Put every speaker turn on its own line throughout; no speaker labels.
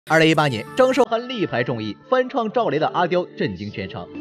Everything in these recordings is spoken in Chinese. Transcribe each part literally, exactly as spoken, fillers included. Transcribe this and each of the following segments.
二零一八年，张韶涵力排众议，翻唱赵雷的《阿刁》，震惊全场。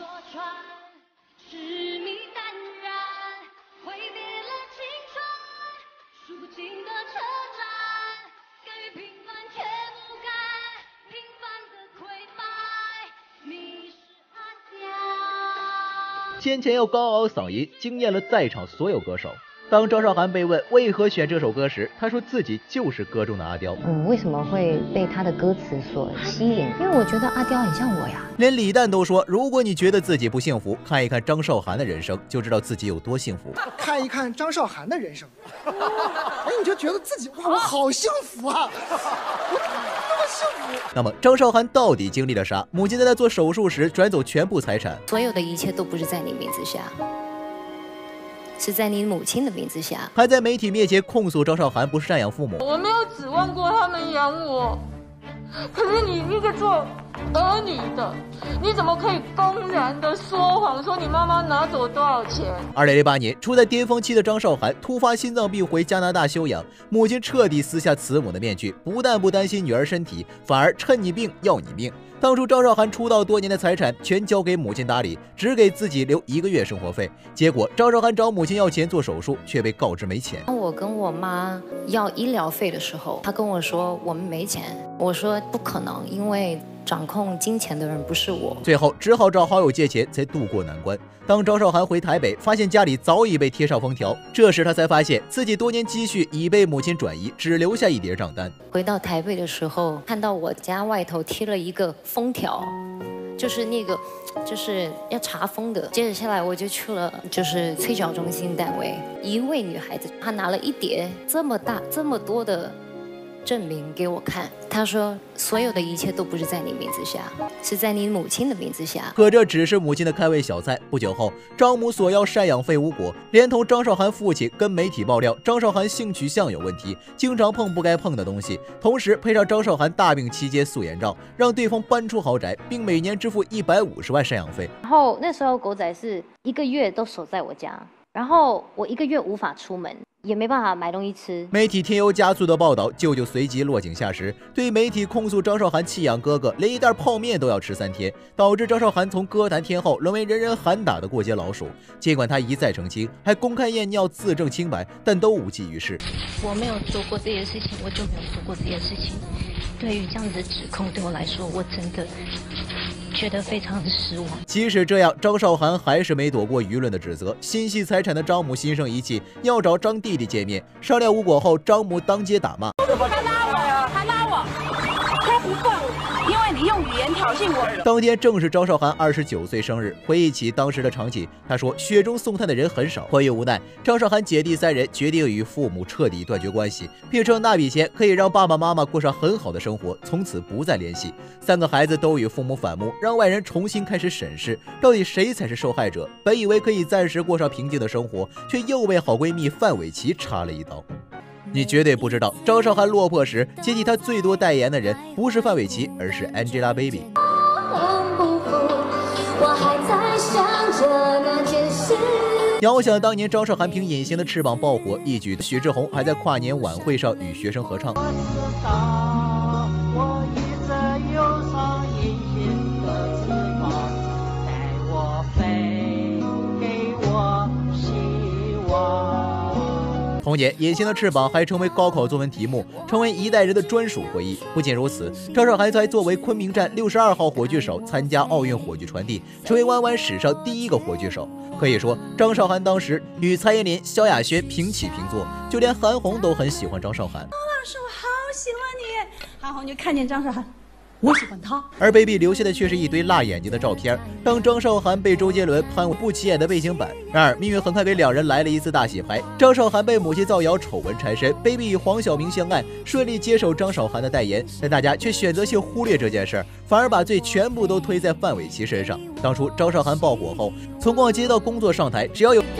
先前又高傲嗓音，惊艳了在场所有歌手。当张韶涵被问为何选这首歌时，她说自己就是歌中的阿刁。
嗯，为什么会被他的歌词所吸引？因为我觉得阿刁很像我呀。
连李诞都说，如果你觉得自己不幸福，看一看张韶涵的人生，就知道自己有多幸福。
看一看张韶涵的人生，哎，你就觉得自己哇，我好幸福啊！我那么幸福。
那么张韶涵到底经历了啥？母亲在她做手术时转走全部财产，
所有的一切都不是在你名字下。是在你母亲的名字下，
还在媒体面前控诉张韶涵不是赡养父母。
我没有指望过他们养我，可是你一个做儿女的，你怎么可以公然的说谎，说你妈妈拿走多少钱？
二零零八年，处在巅峰期的张韶涵突发心脏病回加拿大休养，母亲彻底撕下慈母的面具，不但不担心女儿身体，反而趁你病要你命。当初张韶涵出道多年的财产全交给母亲打理，只给自己留一个月生活费。结果张韶涵找母亲要钱做手术，却被告知没钱。
当我跟我妈要医疗费的时候，她跟我说我们没钱。我说不可能，因为掌控金钱的人不是我。
最后只好找好友借钱才渡过难关。当张韶涵回台北，发现家里早已被贴上封条，这时她才发现自己多年积蓄已被母亲转移，只留下一叠账单。
回到台北的时候，看到我家外头贴了一个封条，就是那个就是要查封的。接着下来我就去了就是催缴中心单位，一位女孩子她拿了一叠这么大这么多的证明给我看，他说所有的一切都不是在你名字下，是在你母亲的名字下。
可这只是母亲的开胃小菜。不久后，张母索要赡养费无果，连同张韶涵父亲跟媒体爆料张韶涵性取向有问题，经常碰不该碰的东西，同时配上张韶涵大病期间素颜照，让对方搬出豪宅，并每年支付一百五十万赡养费。
然后那时候狗仔是一个月都守在我家，然后我一个月无法出门，也没办法买东西吃。
媒体添油加醋的报道，舅舅随即落井下石，对媒体控诉张韶涵弃养哥哥，连一袋泡面都要吃三天，导致张韶涵从歌坛天后沦为人人喊打的过街老鼠。尽管他一再澄清，还公开验尿自证清白，但都无济于事。
我没有做过这件事情，我就没有做过这件事情。对于这样子的指控，对我来说，我真的觉得非常的失望。
即使这样，张韶涵还是没躲过舆论的指责。心系财产的张母心生一气，要找张弟弟见面。商量无果后，张母当街打骂：“
他拉我呀，他拉我，他不放我，因为你用语言挑衅我。”
当天正是张韶涵二十九岁生日，回忆起当时的场景，他说：“雪中送炭的人很少。”迫于无奈，张韶涵姐弟三人决定与父母彻底断绝关系，并称那笔钱可以让爸爸妈妈过上很好的生活，从此不再联系。三个孩子都与父母反目，让外人重新开始审视，到底谁才是受害者？本以为可以暂时过上平静的生活，却又被好闺蜜范玮琪插了一刀。你绝对不知道，张韶涵落魄时接替她最多代言的人不是范玮琪，而是 Angelababy。遥想当年张韶涵凭《隐形的翅膀》爆火，一举许志宏还在跨年晚会上与学生合唱。同年，《隐形的翅膀》还成为高考作文题目，成为一代人的专属回忆。不仅如此，张韶涵还作为昆明站六十二号火炬手参加奥运火炬传递，成为弯弯史上第一个火炬手。可以说，张韶涵当时与蔡依林、萧亚轩平起平坐，就连韩红都很喜欢张韶涵。
欧老师，我好喜欢你。韩红就看见张韶涵，我喜欢他，
而 baby 留下的却是一堆辣眼睛的照片，让张韶涵被周杰伦攀不起眼的背景板。然而命运很快给两人来了一次大洗牌，张韶涵被母亲造谣丑闻缠身， baby 与黄晓明相爱，顺利接手张韶涵的代言，但大家却选择性忽略这件事，反而把罪全部都推在范玮琪身上。当初张韶涵爆火后，从逛街到工作上台，只要有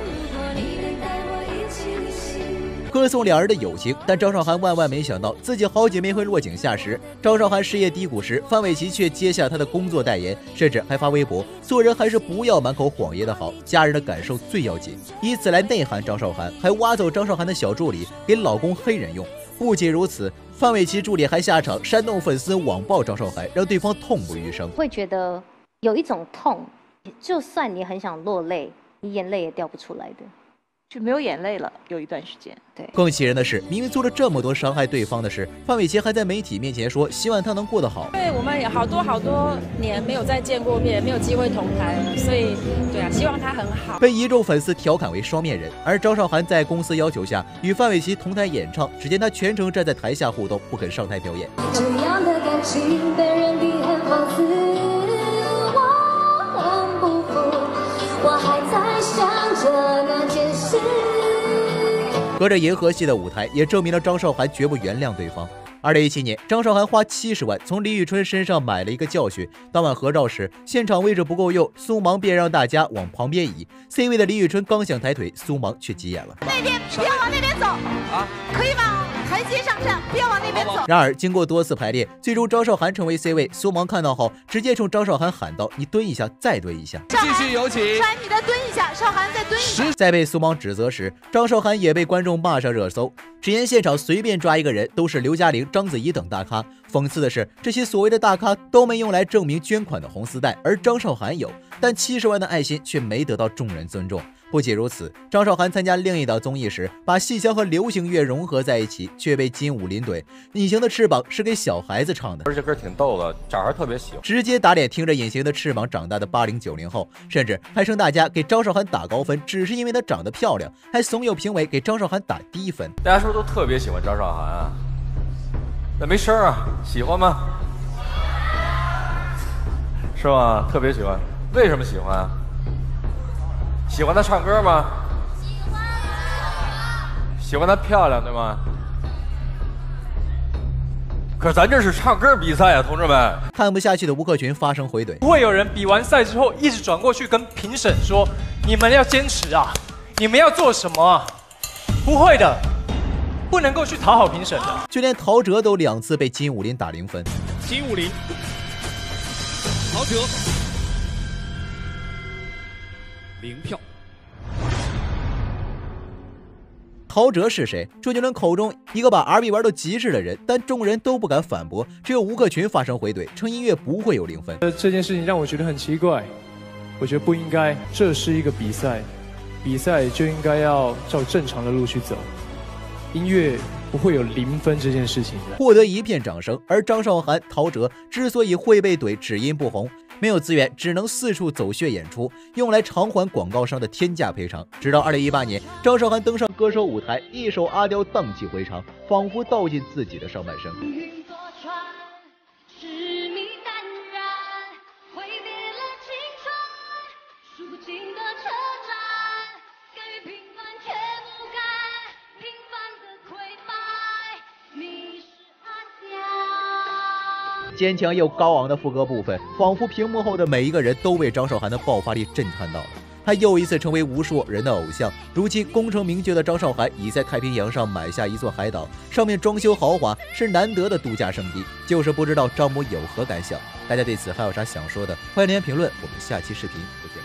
歌颂两人的友情，但张韶涵万万没想到自己好姐妹会落井下石。张韶涵事业低谷时，范玮琪却接下她的工作代言，甚至还发微博：做人还是不要满口谎言的好，家人的感受最要紧，以此来内涵张韶涵，还挖走张韶涵的小助理给老公黑人用。 不仅如此，范玮琪助理还下场煽动粉丝网暴张韶涵，让对方痛不欲生。
会觉得有一种痛，就算你很想落泪，你眼泪也掉不出来的。
就没有眼泪了，有一段时间。
对，
更气人的是，明明做了这么多伤害对方的事，范玮琪还在媒体面前说希望他能过得好。
因为我们也好多好多年没有再见过面，没有机会同台，所以对啊，希望他很好。
被一众粉丝调侃为双面人，而张韶涵在公司要求下与范玮琪同台演唱，只见他全程站在台下互动，不肯上台表演。
这样的感情被人比很放肆，我很不服，我还在想着那件事。
隔着银河系的舞台，也证明了张韶涵绝不原谅对方。二零一七年，张韶涵花七十万从李宇春身上买了一个教训。当晚合照时，现场位置不够用，苏芒便让大家往旁边移。C 位的李宇春刚想抬腿，苏芒却急眼了。
那边不要往那边走啊，可以往台阶上站，不要往那边走。
然而，经过多次排练，最终张韶涵成为 C 位。苏芒看到后，直接冲张韶涵喊道：“你蹲一下，再蹲一下。”
继续有请。川，你再蹲一下，韶涵再蹲一下。
在被苏芒指责时，张韶涵也被观众骂上热搜。直言现场随便抓一个人都是刘嘉玲、章子怡等大咖。讽刺的是，这些所谓的大咖都没用来证明捐款的红丝带，而张韶涵有，但七十万的爱心却没得到众人尊重。不仅如此，张韶涵参加另一档综艺时，把戏腔和流行乐融合在一起，却被金武林怼。隐形的翅膀是给小孩子唱的，
而且歌挺逗的，小孩特别喜欢，
直接打脸听着隐形的翅膀长大的八零九零后，甚至还称大家给张韶涵打高分，只是因为她长得漂亮，还怂恿评委给张韶涵打低分。
大家是不是都特别喜欢张韶涵啊？那没声啊，喜欢吗？是吗？特别喜欢，为什么喜欢？喜欢她唱歌吗？喜欢。喜欢她漂亮，对吗？可咱这是唱歌比赛啊，同志们！
看不下去的吴克群发声回怼：
不会有人比完赛之后一直转过去跟评审说：“你们要坚持啊，你们要做什么啊？”不会的，不能够去讨好评审的。
就连陶喆都两次被金武林打零分。
金武林，陶喆。零票。
陶喆是谁？周杰伦口中一个把 R B 玩到极致的人，但众人都不敢反驳，只有吴克群发声回怼，称音乐不会有零分。
呃，这件事情让我觉得很奇怪，我觉得不应该，这是一个比赛，比赛就应该要照正常的路去走，音乐不会有零分这件事情的。
获得一片掌声，而张韶涵、陶喆之所以会被怼，只因不红。没有资源，只能四处走穴演出，用来偿还广告商的天价赔偿。直到二零一八年，张韶涵登上歌手舞台，一首《阿刁》荡气回肠，仿佛道尽自己的上半生。坚强又高昂的副歌部分，仿佛屏幕后的每一个人都被张韶涵的爆发力震撼到了。她又一次成为无数人的偶像。如今功成名就的张韶涵已在太平洋上买下一座海岛，上面装修豪华，是难得的度假胜地。就是不知道张母有何感想？大家对此还有啥想说的？欢迎留言评论。我们下期视频不见。